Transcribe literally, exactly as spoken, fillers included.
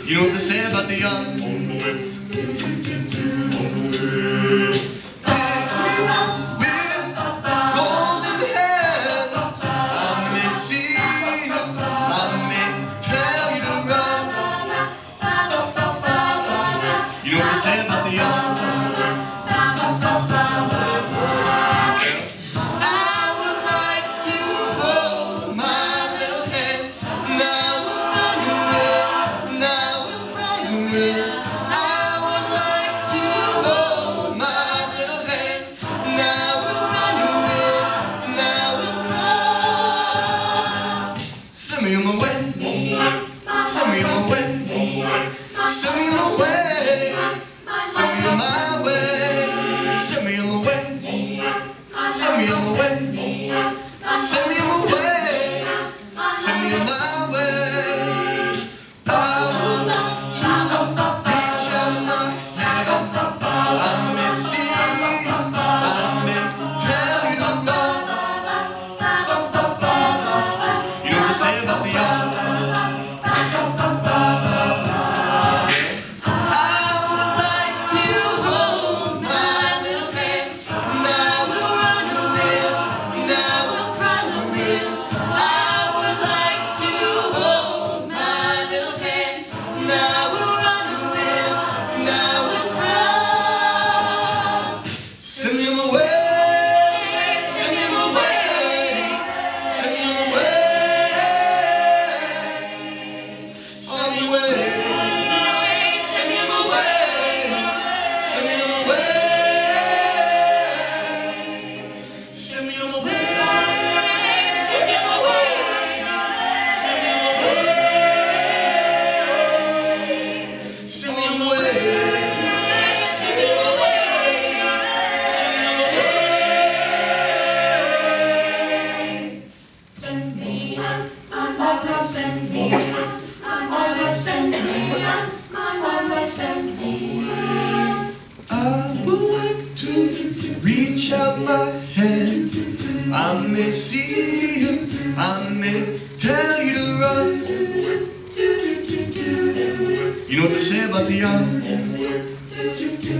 You know what they say about the young? Pick me up with golden hands. I may see you, I may tell you to run. You know what they say about the young? Send me on my way, send me on my way, send me on my way, send me on my way, send me on my way, send me on my way, send me on my way, send me on my way. I would like to reach out my hand. I may see you, I may tell you to run. You know what they say about the young? Send me, always send me, always send me. I would like to reach out my hand. I may see you, I may tell you to run. You know what they say about the young?